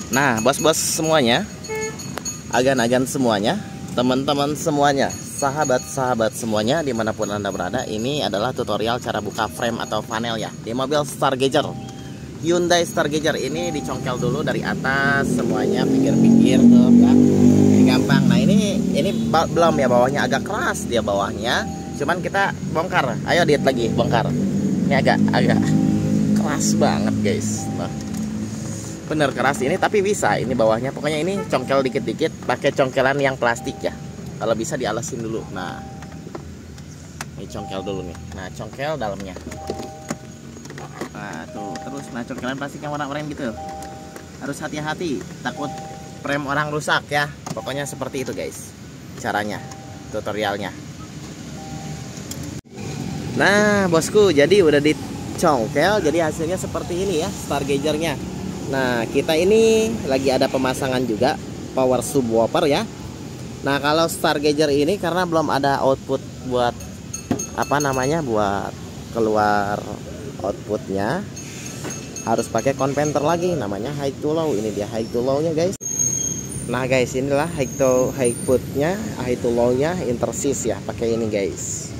Nah, bos-bos semuanya, agan-agan semuanya, teman-teman semuanya, sahabat-sahabat semuanya dimanapun Anda berada, ini adalah tutorial cara buka frame atau panel ya di mobil Stargazer. Hyundai Stargazer ini dicongkel dulu dari atas semuanya, pinggir-pinggir tuh ya. Ini gampang. Nah, ini belum ya, bawahnya agak keras dia bawahnya. Cuman kita bongkar. Ayo diet lagi, bongkar. Ini agak keras banget, guys. Nah, bener keras ini, tapi bisa ini bawahnya. Pokoknya ini congkel dikit-dikit pakai congkelan yang plastik ya. Kalau bisa dialasin dulu. Nah, ini congkel dulu nih. Nah, congkel dalamnya. Nah, tuh terus. Nah, congkelan plastik yang warna-warni gitu. Harus hati-hati, takut frame orang rusak ya. Pokoknya seperti itu, guys. Caranya, tutorialnya. Nah, bosku, jadi udah dicongkel, jadi hasilnya seperti ini ya, Stargazernya. Nah, kita ini lagi ada pemasangan juga power subwoofer ya. Nah, kalau Stargazer ini karena belum ada output buat buat keluar outputnya, harus pakai konverter lagi, namanya high to low. Ini dia high to low nya, guys. Nah, guys, inilah high to low nya intersys ya, pakai ini, guys.